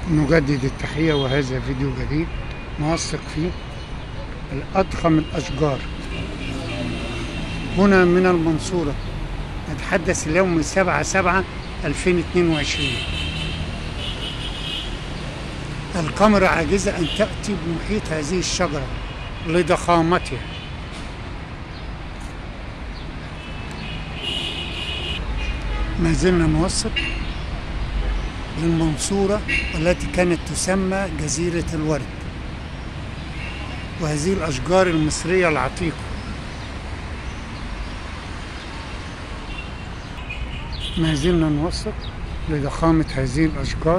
نجدد التحية، وهذا فيديو جديد نوثق فيه الأضخم الأشجار هنا من المنصورة. نتحدث اليوم من 7/7/2022. الكاميرا عاجزة أن تأتي بمحيط هذه الشجرة لضخامتها. ما زلنا نوثق للمنصورة والتي كانت تسمى جزيرة الورد، وهذه الأشجار المصرية العتيقة. ما زلنا نوثق لضخامة هذه الأشجار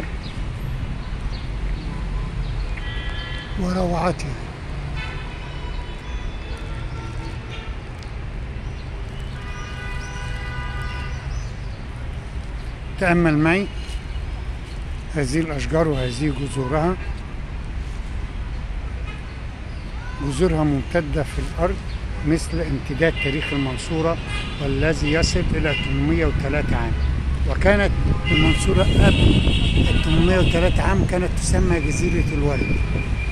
وروعتها. تأمل معي هذه الأشجار وهذه جذورها. جذورها ممتدة في الأرض مثل امتداد تاريخ المنصورة، والذي يصل إلى 803 عام. وكانت المنصورة قبل 803 عام كانت تسمى جزيرة الورد.